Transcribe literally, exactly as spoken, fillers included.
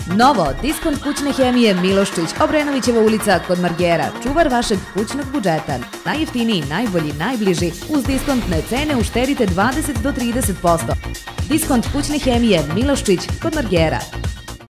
Novo, diskont kućne hemije Miloščić, Obrenovićeva ulica kod Margera, čuvar vašeg kućnog budžeta. Najjeftiniji, najbolji, najbliži, uz diskontne cene uštedite dvadeset do trideset posto. Diskont kućne hemije Miloščić kod Margera.